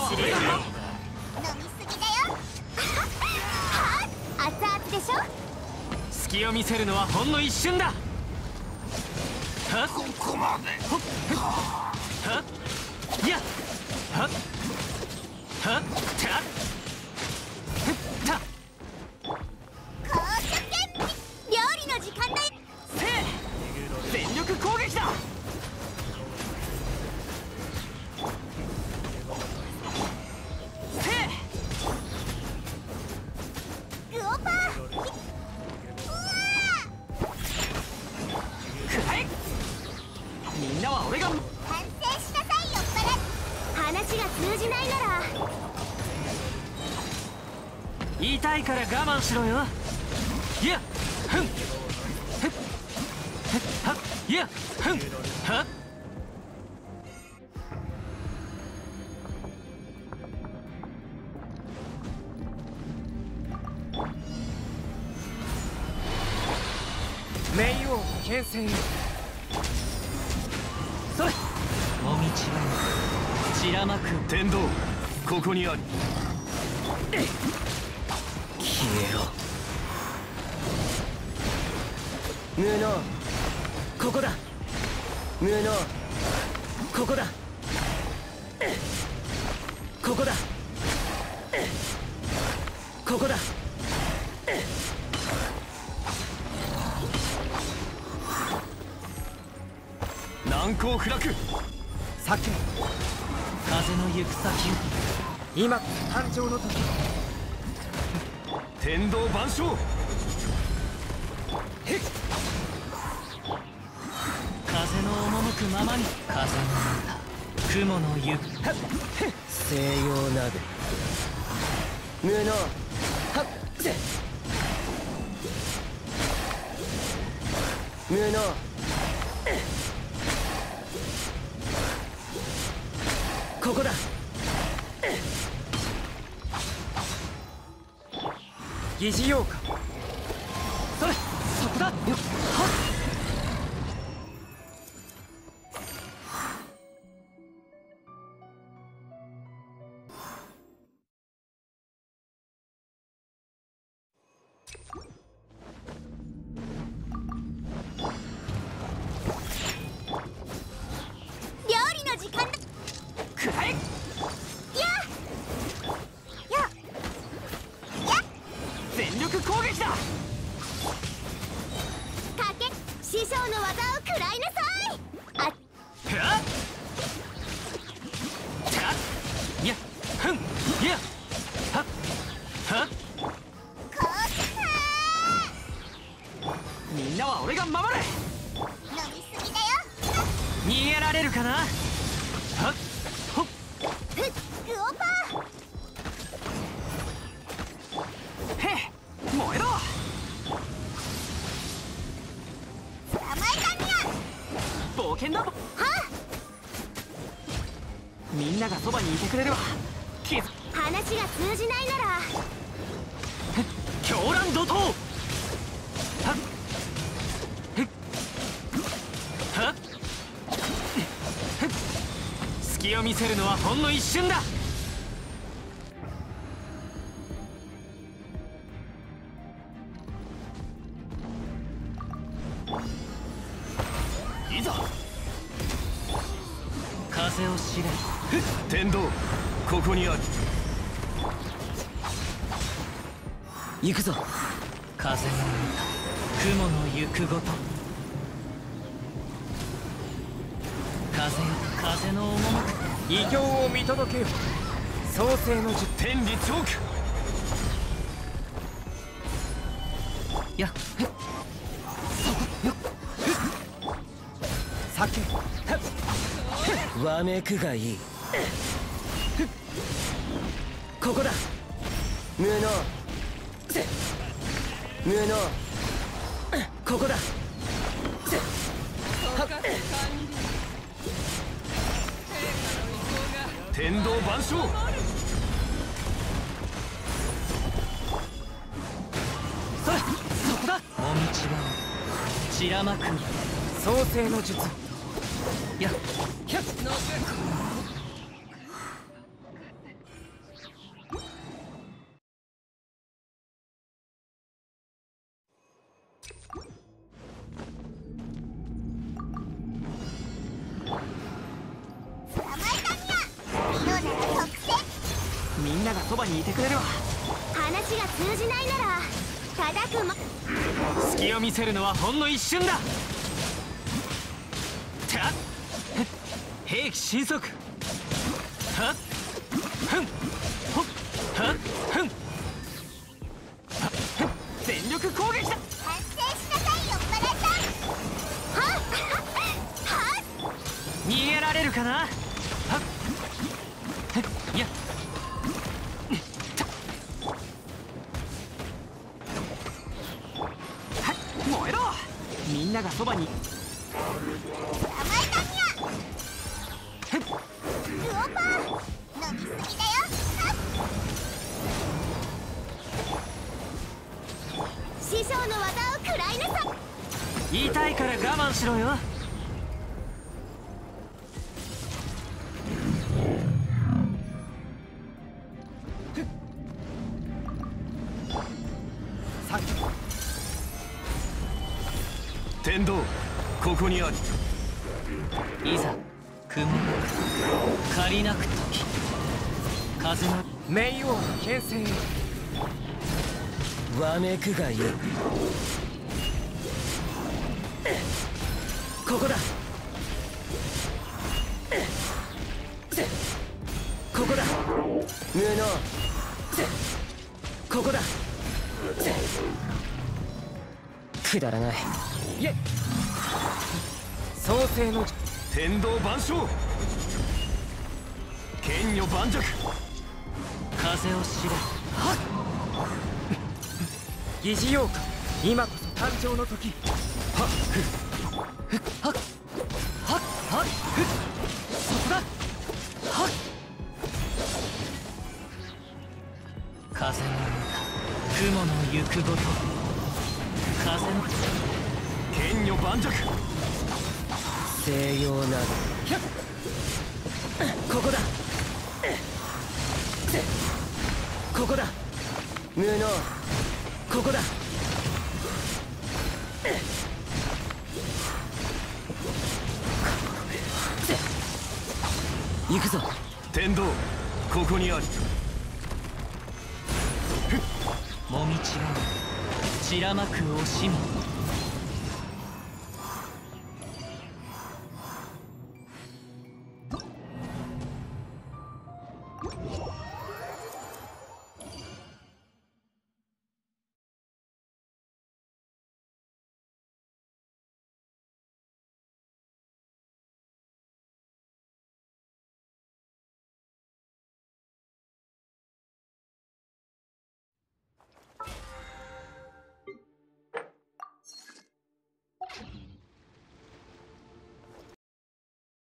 走れるよ。飲みすぎだよ。はあ、熱々でしょ。 隙を見せるのはほんの一瞬だ。はっ、 ここまで。 はっ、いや、はっ、はっ、たっ、た。 こうしゃけん。料理の時間だよ。 せい、全力攻撃だ。せい、 グオパー。 みんなは俺が。 反省しなさい、酔っ払い。話が通じないなら言いたいから我慢しろよ。いや、ふん、ふっ、はっ、いや、ふん、はっ。 冥王牽制。 それ、もみちは散らまく天道、ここにある。 消えろ。無能、ここだ。無能、ここだ。ここだ。ここだ。 難攻不落。 避け。 風の行く先を。 今誕生の時。 天道万象。 風の赴くままに。風の中、雲の行く。 西洋鍋。無能、はっせ。無能。ここだ。疑似妖怪。 それ、そこだ。よっ、はっ。 料理の時間だ。 くらえ。全力攻撃だ。 かけ、師匠の技を食らいなさい。あ、 はっ、たっ、いや、ふん、いや、はっ、はっ。 こうしたみんなは俺が守れ。 飲みすぎだよ。 逃げられるかな。はっ、ほっ、 ふっ、グオパー。 へえ、燃えろ。 捕まえたにゃ。 冒険だ。 はみんながそばにいてくれるわ。気づ、 話が通じないなら狂乱怒涛。はっ、へっ、はっ、へっ。隙を見せるのはほんの一瞬だ。 いざ。 風を知れ。 天道、ここにある。 行くぞ。 風の歌、雲の行くごと。風よ、風の赴く。 異形を見届けよ。創世の術。 天理チョーク。 やっ、へっ、 避け。わめくがいい。ここだ。無能。せ。無能。ここだ。せ。はっ。 天道万象。 それ、そこだ。もみちは散らまく。 創世の術。 やっ、ひゃっ。 みんながそばにいてくれるわ。 話が通じないなら叩くも。 隙を見せるのはほんの一瞬だ。たっ兵器神速。はっふんほっはっふんはっふん全力攻撃だ。 反省しなさいよバラさん。はっはっ逃げられるかな。はっいやはっ燃えろ。みんながそばに。 捕まえたにゃ。ルオパー飲みすぎだよ。はっ師匠の技を食らいなさい。 痛いから我慢しろよ。 天道ここにあり。 いざ雲なく借なく時風の冥王の牽制。 わめくがよい。ここだ。ここだ。無能。ここだ。くだらない。 いえ創世の天道万象剣女盤石。 風を知れ。はっ疑似妖怪今こそ誕生の時。はっふっはっはっはっふっそこだ。はっ風の雲の行くごと風の剣女盤石。 西洋などここだ。ここだ。無能。ここだ。行くぞ。 天道ここにあり。 もみちが散らまく惜しみ。